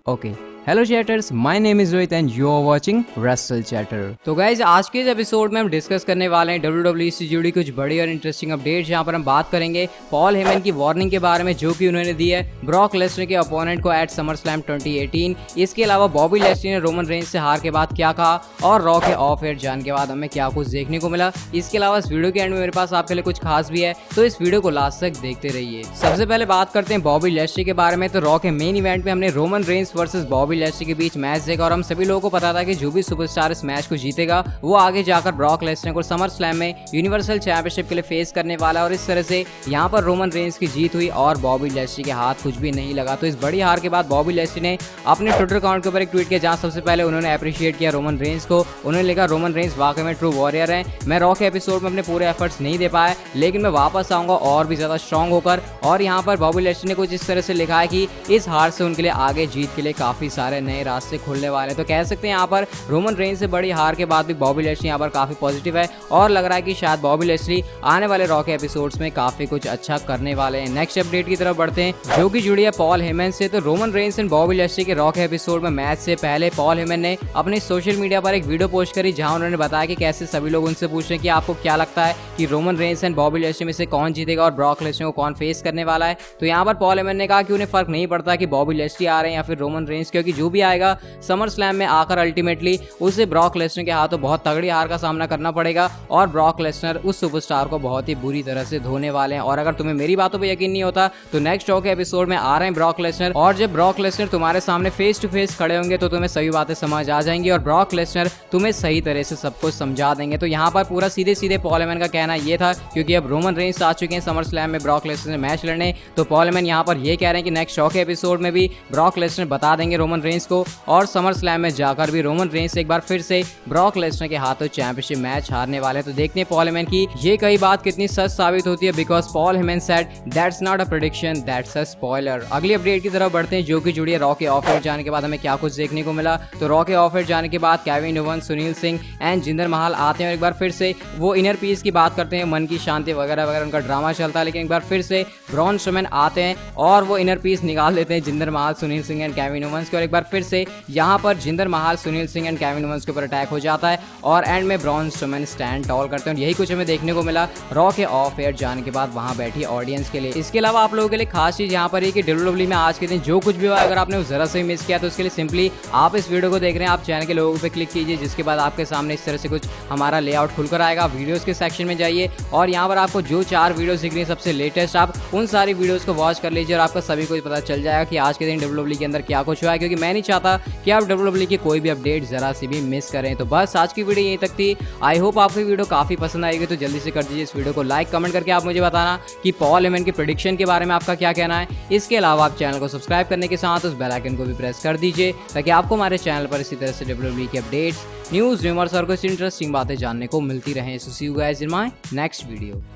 Okay hello chatters, my name is Rohit and you are watching wrestle chatter. तो guys आज के इस episode में हम डिस्कस करने वाले हैं WWE से जुड़ी कुछ बड़ी और इंटरेस्टिंग अपडेट्स। यहाँ पर हम बात करेंगे पॉल हेमन की वार्निंग के बारे में जो कि उन्होंने दी है ब्रॉक लेसनर के अपोनेंट को एट समर स्लैम 2018। इसके अलावा बॉबी लैस्ली ने रोमन रेंज से हार के बाद क्या कहा और रॉ के ऑफ एयर जाने के बाद हमें क्या कुछ देखने को मिला। इसके अलावा इस वीडियो के एंड में मेरे पास आपके लिए कुछ खास भी है, तो इस वीडियो को लास्ट तक देखते रहिए। सबसे पहले बात करते हैं बॉबी लैस्ली के बारे में। तो रॉ के मेन इवेंट में हमने Roman Reigns versus Bobby Lashley के बीच मैच देखा और हम सभी लोगों को पता था कि जो भी सुपरस्टार इस मैच को जीतेगा वो आगे जाकर ब्रॉक लेसनर को समर स्लैम में यूनिवर्सल चैंपियनशिप के लिए फेस करने वाला है। और इस तरह से यहाँ पर रोमन रेंज की जीत हुई और बॉबी लैस्ली के हाथ कुछ भी नहीं लगा। तो इस बड़ी हार के बाद बॉबी लैस्ली ने अपने ट्विटर अकाउंट के ऊपर एक ट्वीट किया जहाँ सबसे पहले उन्होंने अप्रिशिएट किया रोमन रेंज को। उन्होंने लिखा, रोमन रेंज वाकई में ट्रू वॉरियर है। मैं रॉ के एपिसोड में अपने पूरे एफर्ट्स नहीं दे पाया, लेकिन मैं वापस आऊंगा और भी ज्यादा स्ट्रांग होकर। और यहाँ पर बॉबी लैस्ली ने कुछ इस तरह से लिखा है कि इस हार से उनके लिए आगे जीत के लिए काफी सारे नए रास्ते खुलने वाले हैं। तो कह सकते हैं यहाँ पर रोमन रेंज से बड़ी हार के बाद भी बॉबी लैस्ली यहाँ पर काफी पॉजिटिव है और लग रहा है कि शायद बॉबी लैस्ली आने वाले रॉ के एपिसोड्स में काफी कुछ अच्छा करने वाले हैं। नेक्स्ट अपडेट की तरफ बढ़ते हैं जो कि जुड़ी है पॉल हेमन से। तो Roman Reigns and Bobby Lashley के रॉ के एपिसोड में मैच से पहले पॉल हेमन ने अपने सोशल मीडिया पर एक वीडियो पोस्ट करी जहां उन्होंने बताया कि कैसे सभी लोग उनसे पूछ रहे हैं कि आपको क्या लगता है कि Roman Reigns and Bobby Lashley में से कौन जीतेगा और ब्रॉक लेसनर को कौन फेस करने वाला है। तो यहाँ पर पॉल हेमन ने कहा कि उन्हें फर्क नहीं पड़ता कि बॉबी लैस्ली आ रहे हैं या फिर रोमन रेंज, क्योंकि जो भी आएगा समर स्लैम में आकर अल्टीमेटली उसे ब्रॉक लेसनर के हाथों बहुत तगड़ी हार का सामना करना पड़ेगा और ब्रॉक लेसनर उस सुपरस्टार को बहुत ही बुरी तरह से धोने वाले हैं। और अगर तुम्हें मेरी बातों पर यकीन नहीं होता तो नेक्स्ट रॉ के एपिसोड में आ रहे हैं ब्रॉक लेसनर, और जब ब्रॉक लेसनर तुम्हारे सामने फेस टू फेस खड़े होंगे तो तुम्हें सभी बातें समझ आ जाएंगी और ब्रॉक लेसनर तुम्हें सही तरह से सब कुछ समझा देंगे। तो यहाँ पर पूरा सीधे सीधे पॉल हेमन का कहना ये था, क्योंकि अब रोमन रेंज आ चुके हैं समर स्लैम में ब्रॉक लेसनर से मैच लड़ने, तो पॉल हेमन यहाँ पर ये कह रहे हैं कि नेक्स्ट रॉ के एपिसोड में भी ब्रॉक लेसनर बता देंगे रोमन रेंज को और समर स्लैम में जाकर भी रोमन रेंज से एक बार फिर से ब्रॉक लेसनर के हाथों चैंपियनशिप मैच हारने वाले। तो देखते हैं पॉल हेमन की ये कई बात कितनी सच साबित होती है, because Paul Heyman said that's not a prediction, that's a spoiler. अगली अपडेट की तरफ बढ़ते हैं जो कि जुड़ी है रॉ के ऑफ एयर जाने के बाद हमें क्या कुछ देखने को मिला। तो रॉ के ऑफ एयर जाने के बाद Kevin Owens, Sunil Singh and Jinder Mahal आते हैं और एक बार फिर से वो इनर पीस की बात करते हैं, मन की शांति वगैरह वगैरह उनका ड्रामा चलता है। लेकिन एक बार फिर से ब्रॉन स्ट्रोमैन आते हैं और वो इनर पीस निकाल देते हैं Jinder Mahal, Sunil Singh and Kevin Owens के, और एक बार फिर से यहाँ पर Jinder Mahal, Sunil Singh and Kevin Owens के ऊपर अटैक हो जाता है और एंड में ब्रॉन स्ट्रोमैन स्टैंड टॉल करते हैं। यही कुछ हमें देखने को मिला रॉ के ऑफ एयर जाने के बाद वहां बैठी ऑडियंस के लिए। इसके अलावा आप लोगों के लिए खास चीज यहाँ पर है कि WWE में आज के दिन जो कुछ भी हुआ, अगर आपने जरा से मिस किया तो उसके लिए सिंपली आप इस वीडियो को देख रहे हैं, आप चैनल के लोगों पे क्लिक कीजिए, जिसके बाद आपके सामने इस तरह से कुछ हमारा लेआउट खुलकर आएगा। वीडियोस के सेक्शन में जाइए और यहाँ पर आपको जो 4 वीडियोस दिख रही है सबसे लेटेस्ट, आप उन सारी वीडियोस को वॉच कर लीजिए और आपको सभी को पता चल जाएगा कि आज के दिन WWE के अंदर क्या कुछ हुआ है, क्योंकि मैं नहीं चाहता कि आप WWE की कोई भी अपडेट जरा सी भी मिस करें। तो बस आज की वीडियो यहीं तक थी। आई होप आपको वीडियो काफी पसंद आएगी, तो जल्दी से कर दीजिए इस वीडियो को लाइक, कमेंट करके आप मुझे बताना कि पॉल हेमन के प्रेडिक्शन के बारे में आपका क्या कहना है। इसके अलावा आप चैनल को सब्सक्राइब करने के साथ उस बेल आइकन को भी प्रेस कर दीजिए ताकि आपको हमारे चैनल पर इसी तरह से WWE की अपडेट्स, न्यूज़, रूमर्स और कुछ इंटरेस्टिंग बातें जानने को मिलती रहें। So see you guys in my next video.